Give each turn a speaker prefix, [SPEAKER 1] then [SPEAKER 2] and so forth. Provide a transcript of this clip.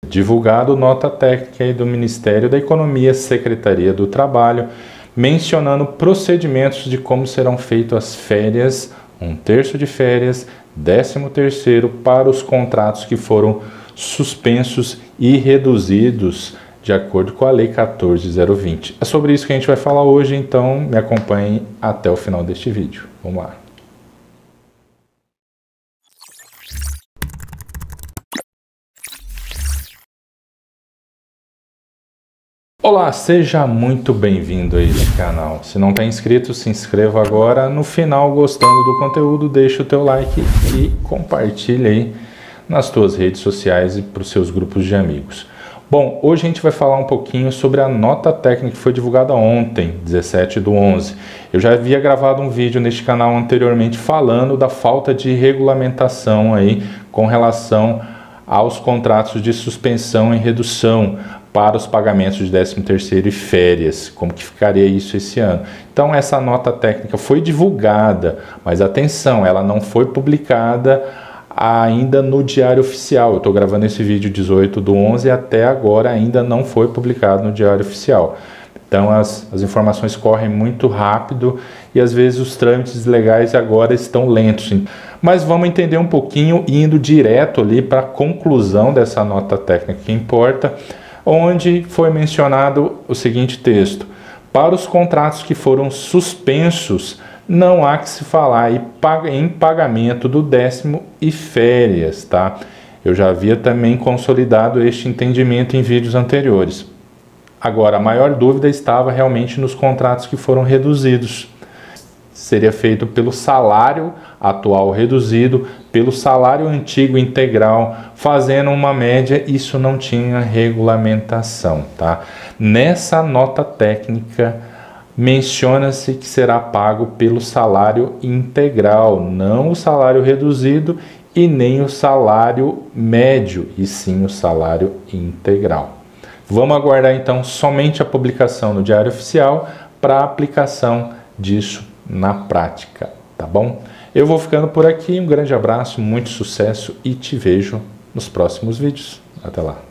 [SPEAKER 1] divulgado nota técnica aí do Ministério da Economia, Secretaria do Trabalho, mencionando procedimentos de como serão feitas as férias, 1/3 de férias, 13º para os contratos que foram suspensos e reduzidos de acordo com a Lei 14.020. É sobre isso que a gente vai falar hoje, então me acompanhem até o final deste vídeo. Vamos lá. Olá, seja muito bem-vindo a esse canal. Se não está inscrito, se inscreva agora. No final, gostando do conteúdo, deixa o teu like e compartilha aí nas tuas redes sociais e para os seus grupos de amigos. Bom, hoje a gente vai falar um pouquinho sobre a nota técnica que foi divulgada ontem, 17/11. Eu já havia gravado um vídeo neste canal anteriormente falando da falta de regulamentação aí com relação aos contratos de suspensão e redução para os pagamentos de 13º e férias, como que ficaria isso esse ano. Então essa nota técnica foi divulgada, mas atenção, ela não foi publicada ainda no Diário Oficial. Eu estou gravando esse vídeo 18/11 e até agora ainda não foi publicado no Diário Oficial. Então as informações correm muito rápido e às vezes os trâmites legais agora estão lentos. Mas vamos entender um pouquinho indo direto ali para a conclusão dessa nota técnica que importa, onde foi mencionado o seguinte texto: para os contratos que foram suspensos, não há que se falar em pagamento do 10º e férias, tá? Eu já havia também consolidado este entendimento em vídeos anteriores. Agora, a maior dúvida estava realmente nos contratos que foram reduzidos. Seria feito pelo salário atual reduzido, pelo salário antigo integral, fazendo uma média. Isso não tinha regulamentação, tá? Nessa nota técnica, menciona-se que será pago pelo salário integral, não o salário reduzido e nem o salário médio, e sim o salário integral. Vamos aguardar então somente a publicação no Diário Oficial para a aplicação disso na prática, tá bom? Eu vou ficando por aqui, um grande abraço, muito sucesso e te vejo nos próximos vídeos. Até lá!